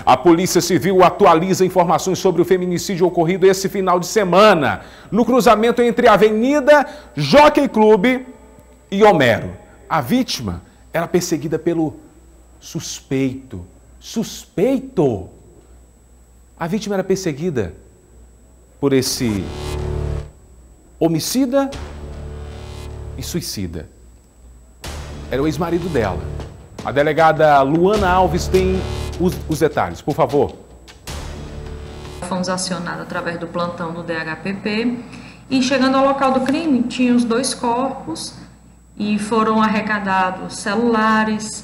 A Polícia Civil atualiza informações sobre o feminicídio ocorrido esse final de semana, no cruzamento entre a Avenida Jockey Club e Homero. A vítima era perseguida pelo suspeito. Suspeito! A vítima era perseguida por esse homicida e suicida. Era o ex-marido dela. A delegada Luana Alves tem os detalhes, por favor. Fomos acionados através do plantão do DHPP e chegando ao local do crime, tinha os 2 corpos e foram arrecadados celulares,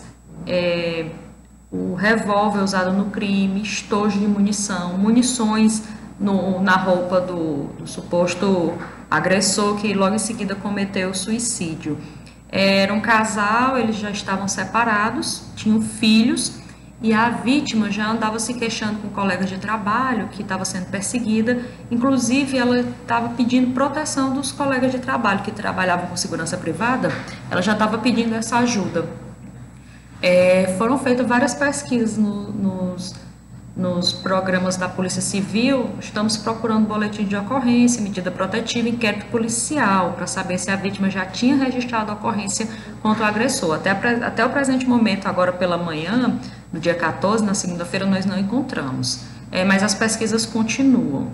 o revólver usado no crime, estojo de munição, munições na roupa do suposto agressor que logo em seguida cometeu o suicídio. Era um casal, eles já estavam separados, tinham filhos e a vítima já andava se queixando com colegas de trabalho que estava sendo perseguida. Inclusive, ela estava pedindo proteção dos colegas de trabalho que trabalhavam com segurança privada, ela já estava pedindo essa ajuda. Foram feitas várias pesquisas nos programas da Polícia Civil. Estamos procurando boletim de ocorrência, medida protetiva, inquérito policial, para saber se a vítima já tinha registrado a ocorrência contra o agressor. Até o presente momento, agora pela manhã, no dia 14, na segunda-feira, nós não encontramos. Mas as pesquisas continuam.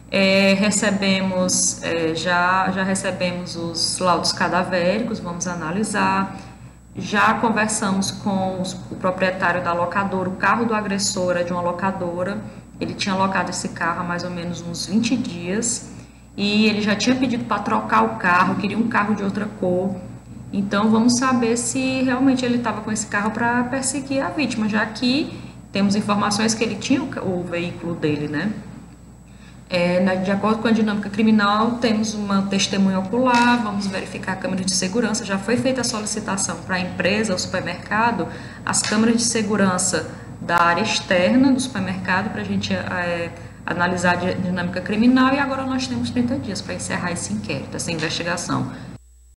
Já recebemos os laudos cadavéricos, vamos analisar. Já conversamos com o proprietário da locadora, o carro do agressor é de uma locadora, ele tinha alocado esse carro há mais ou menos uns 20 dias e ele já tinha pedido para trocar o carro, queria um carro de outra cor. Então vamos saber se realmente ele estava com esse carro para perseguir a vítima, já que temos informações que ele tinha o veículo dele, né? De acordo com a dinâmica criminal, temos uma testemunha ocular, vamos verificar a câmera de segurança. Já foi feita a solicitação para a empresa, o supermercado, as câmeras de segurança da área externa do supermercado para a gente analisar a dinâmica criminal e agora nós temos 30 dias para encerrar esse inquérito, essa investigação.